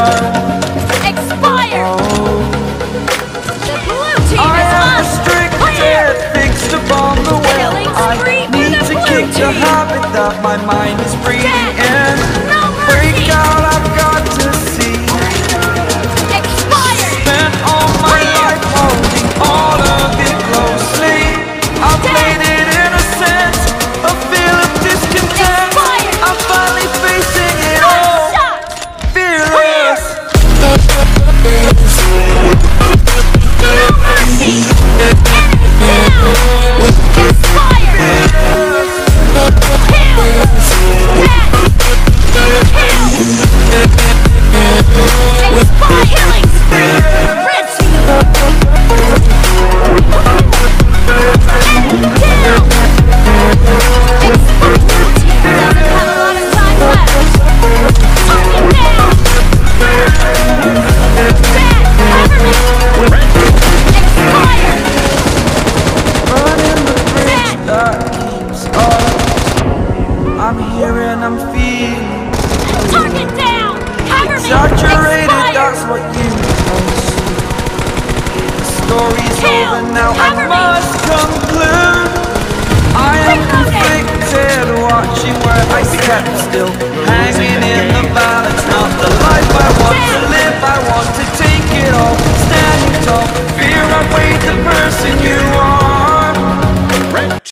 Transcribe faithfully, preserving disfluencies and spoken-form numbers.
Expired! Oh, The blue team I is am unclear! restricted, fixed upon the will. Killing I spree for need the to blue kick the team. habit that my mind is breathing Death. in. No Break mercy! out, I've got to see. Expired! Spent all my life holding all of it closely. I played it innocent, a feel of discontent. Expired. I'm finally facing it One all, shot! fearless. No mercy! Enemy down! Expired! Kill! Dead! Kill! Expired! Killing spree! Red team! Enemy down! Expired! Blue team doesn't have a lot of time left! Target down! Dead! Cover me! Expired! Burning the bridge Dead. that keeps us. I'm here and I'm feeling Target down! Cover me! exaggerated, Expired! that's what you post. The story's Kill. over now, Cover I me. must conclude. I am Reloading. conflicted, watching where I step still.